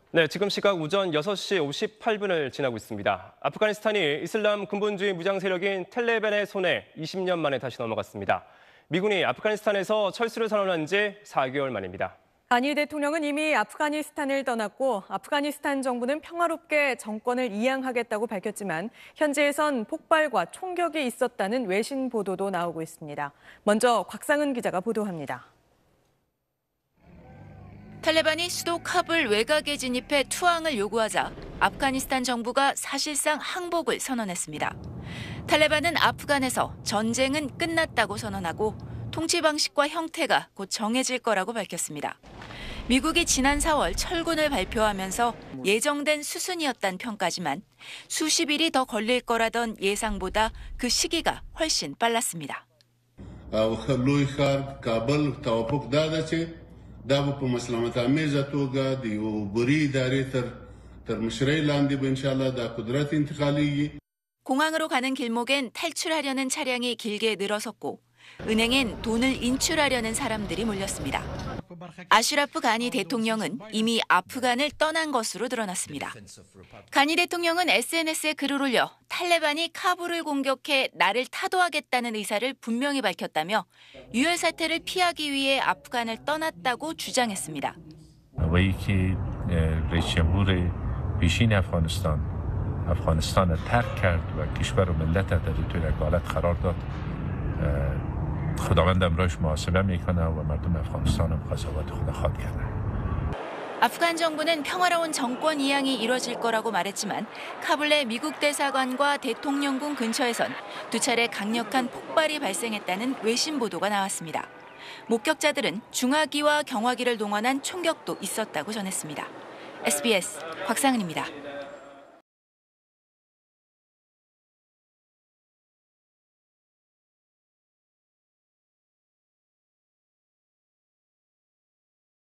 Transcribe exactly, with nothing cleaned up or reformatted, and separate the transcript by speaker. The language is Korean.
Speaker 1: 네, 지금 시각 오전 여섯 시 오십팔 분을 지나고 있습니다. 아프가니스탄이 이슬람 근본주의 무장 세력인 텔레반의 손에 이십 년 만에 다시 넘어갔습니다. 미군이 아프가니스탄에서 철수를 선언한 지 사 개월 만입니다.
Speaker 2: 가니 대통령은 이미 아프가니스탄을 떠났고 아프가니스탄 정부는 평화롭게 정권을 이양하겠다고 밝혔지만 현지에선 폭발과 총격이 있었다는 외신 보도도 나오고 있습니다. 먼저 곽상은 기자가 보도합니다.
Speaker 3: 탈레반이 수도 카불 외곽에 진입해 투항을 요구하자 아프가니스탄 정부가 사실상 항복을 선언했습니다. 탈레반은 아프간에서 전쟁은 끝났다고 선언하고 통치 방식과 형태가 곧 정해질 거라고 밝혔습니다. 미국이 지난 사월 철군을 발표하면서 예정된 수순이었다는 평가지만 수십 일이 더 걸릴 거라던 예상보다 그 시기가 훨씬 빨랐습니다. 공항으로 가는 길목엔 탈출하려는 차량이 길게 늘어섰고 은행엔 돈을 인출하려는 사람들이 몰렸습니다. 아슈라프 가니 대통령은 이미 아프간을 떠난 것으로 드러났습니다. 가니 대통령은 에스엔에스에 글을 올려 탈레반이 카불을 공격해 나를 타도하겠다는 의사를 분명히 밝혔다며 유혈 사태를 피하기 위해 아프간을 떠났다고 주장했습니다.
Speaker 4: افغانستان ترک کرد و کشور و ملت در توی یک حالت قرار داد خداوند امروز محاسبه میکنه و مردم افغانستان هم قضاوت خود خواهد کرد.
Speaker 3: 아프간 정부는 평화로운 정권 이양이 이뤄질 거라고 말했지만 카불의 미국 대사관과 대통령궁 근처에선 두 차례 강력한 폭발이 발생했다는 외신 보도가 나왔습니다. 목격자들은 중화기와 경화기를 동원한 총격도 있었다고 전했습니다. 에스비에스 곽상은입니다.